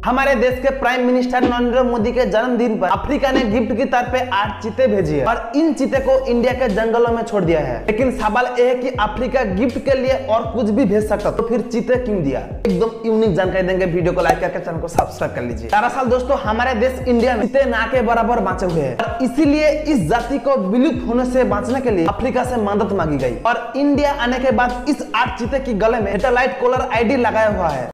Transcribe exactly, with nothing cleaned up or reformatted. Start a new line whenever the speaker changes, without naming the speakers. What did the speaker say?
हमारे देश के प्राइम मिनिस्टर नरेंद्र मोदी के जन्मदिन पर अफ्रीका ने गिफ्ट की तरफ पे आठ चीते भेजी है और इन चीते को इंडिया के जंगलों में छोड़ दिया है। लेकिन सवाल यह है कि अफ्रीका गिफ्ट के लिए और कुछ भी भेज सकता तो फिर चीते क्यों दिया? एकदम यूनिक जानकारी देंगे। वीडियो को लाइक करके चैनल को सब्सक्राइब कर लीजिए। दरअसल दोस्तों, हमारे देश इंडिया में चीते ना के बराबर बांचे हुए हैं और इसीलिए इस जाति को विलुप्त होने से बचाने के लिए अफ्रीका से मदद मांगी गई और इंडिया आने के बाद इस आठ चीते की गले में सैटेलाइट कॉलर आईडी लगाया हुआ है।